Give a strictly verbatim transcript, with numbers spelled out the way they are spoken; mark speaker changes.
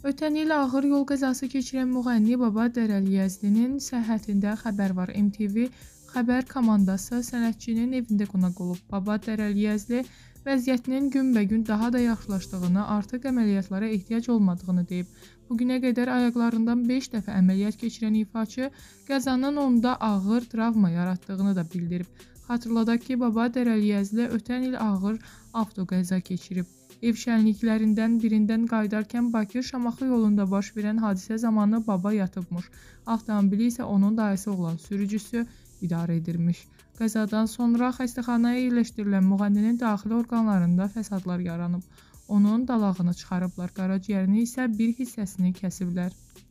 Speaker 1: Ötən il ağır yol qəzası keçirən müğənni Babadır Əliyəzlinin səhhətində xəbər var. M T V xəbər komandası sənətçinin evində qonaq olub. Babadır Əliyəzli vəziyyətinin günbəgün daha da yaxşılaşdığını, artıq əməliyyatlara ehtiyac olmadığını deyib. Bugünə qədər ayaqlarından beş dəfə əməliyyat keçirən ifaçı qəzanın onda ağır travma yaratdığını da bildirib. Xatırladaq ki, Babadır Əliyəzli ötən il ağır avtoqəza keçirib. Ev şənliklərindən birindən qayıdarkən Bakı-Şamaxı yolunda baş verən hadisə zamanı baba yatıbmış. Avtomobili isə onun dayısı olan sürücüsü idarə edirmiş. Qəzadan sonra xəstəxanaya yerləşdirilən müğənninin daxili orqanlarında fəsadlar yaranıb. Onun dalağını çıxarıblar, qaraciyərini isə bir hissəsini kəsiblər.